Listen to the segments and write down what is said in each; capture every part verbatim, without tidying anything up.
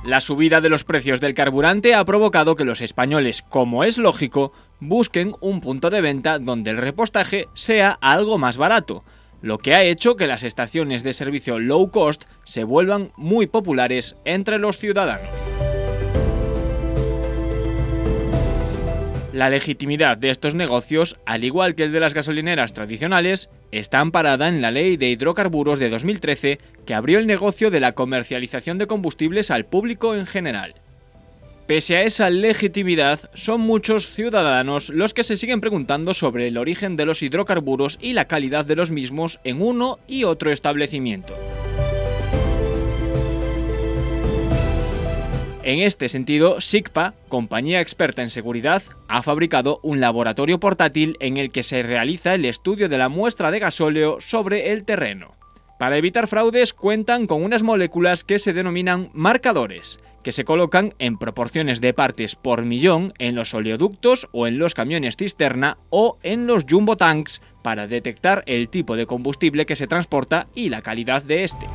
La subida de los precios del carburante ha provocado que los españoles, como es lógico, busquen un punto de venta donde el repostaje sea algo más barato, lo que ha hecho que las estaciones de servicio low cost se vuelvan muy populares entre los ciudadanos. La legitimidad de estos negocios, al igual que el de las gasolineras tradicionales, está amparada en la Ley de Hidrocarburos de dos mil trece, que abrió el negocio de la comercialización de combustibles al público en general. Pese a esa legitimidad, son muchos ciudadanos los que se siguen preguntando sobre el origen de los hidrocarburos y la calidad de los mismos en uno y otro establecimiento. En este sentido, SICPA, compañía experta en seguridad, ha fabricado un laboratorio portátil en el que se realiza el estudio de la muestra de gasóleo sobre el terreno. Para evitar fraudes, cuentan con unas moléculas que se denominan marcadores, que se colocan en proporciones de partes por millón en los oleoductos o en los camiones cisterna o en los jumbo tanks para detectar el tipo de combustible que se transporta y la calidad de este.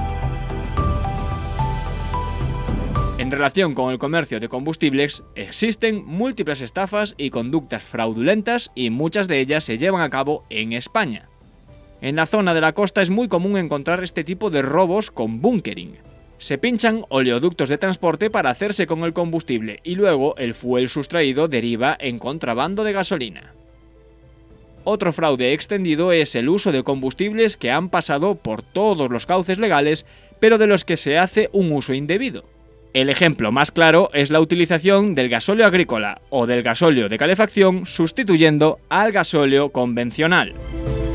En relación con el comercio de combustibles, existen múltiples estafas y conductas fraudulentas y muchas de ellas se llevan a cabo en España. En la zona de la costa es muy común encontrar este tipo de robos con bunkering. Se pinchan oleoductos de transporte para hacerse con el combustible y luego el fuel sustraído deriva en contrabando de gasolina. Otro fraude extendido es el uso de combustibles que han pasado por todos los cauces legales, pero de los que se hace un uso indebido. El ejemplo más claro es la utilización del gasóleo agrícola o del gasóleo de calefacción sustituyendo al gasóleo convencional.